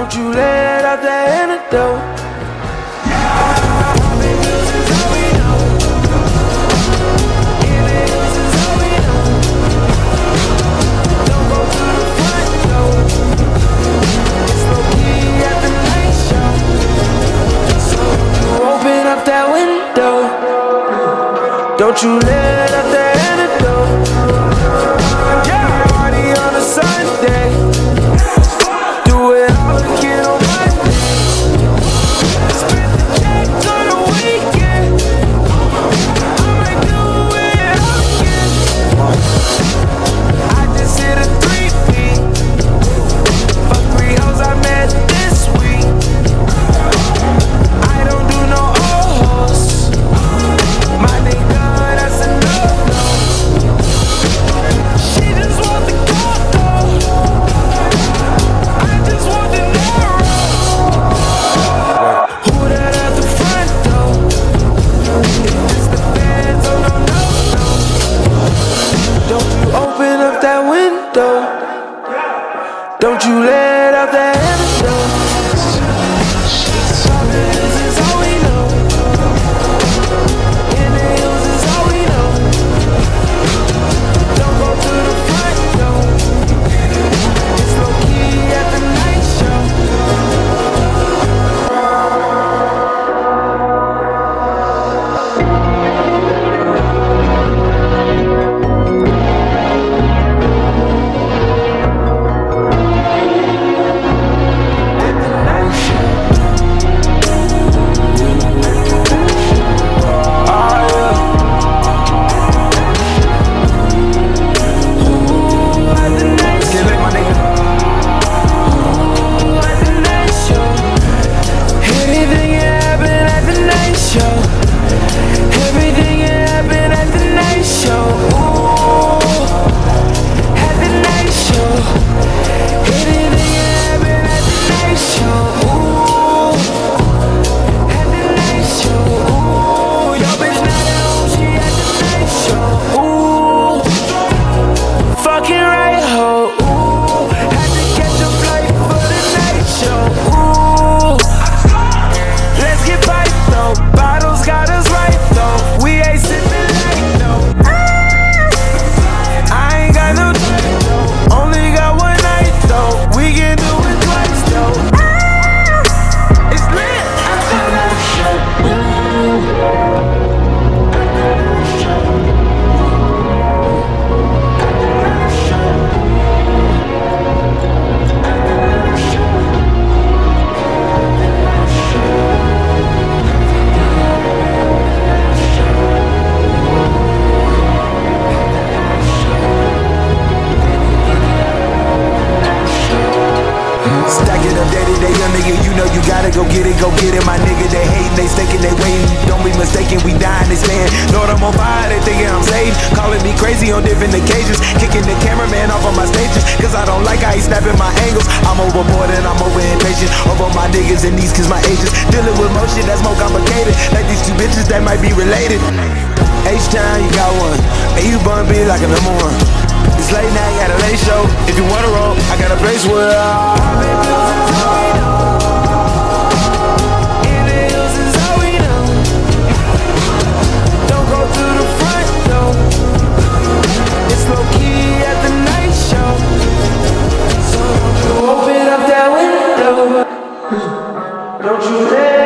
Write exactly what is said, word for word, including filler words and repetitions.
Don't you let out the antidote. Popping pills is all we know. Inhales is all we know. Don't go to the front door. It's low key at the night show. So you open up that window. Don't you let out the antidote. Yeah, party on a Sunday. Do it all again on Monday. Spend the checks on the weekend. I might do it all again. I just hit a three feet. Fuck three hoes I met this week. I don't do no old hoes. My nigga, that's a no-no. She just want the gold though. I just want the narrow. Who that at the front door? It's the fans, oh no, no, no. Don't you open up that window. Don't you let out that antidote. This is all we know. Inhales is all we know. Don't go to the front door. It's low key at the night show. At the night show. Oh yeah. Ooh, at the night show. Get lit, my nigga. Ooh, at the night show. Everything can happen at the night show. Everything can happen at the night show. Ooh, at the night show. Anything can happen at the night show. Ooh, at the night show. Ooh, your bitch not at home, she at the night show. Ooh, fucking right ho. Ooh, had to catch a flight for the night show. Ooh, let's get piped though. Bottles got us right though. We ain't sipping light though. I ain't got no time though. Only got one night though. We can do it twice though. It's lit at the night show. Ooh. At the night show. At the night show. At the night show. Stack it up day to day, young nigga, you know you gotta go get it, go get it. My nigga, they hating, they staking, they waiting. Don't be mistaken, we dying, they staying. Lord, I'm on fire, they thinking I'm saved. Calling me crazy on different occasions. Kicking the cameraman off on my stages, cause I don't like how he snapping my angles. I'm overboard and I'm over impatient. Over my niggas and these cause my agents. Dealing with more shit that's more complicated. Like these two bitches that might be related. H-Town, you got one. And you bun be like a number one. It's late night, got a late show. If you wanna roll, I got a place where Popping pills is all we know. Inhales is all we know. Don't go to the front door. It's low key at the night show. So don't you open up that window. Don't you let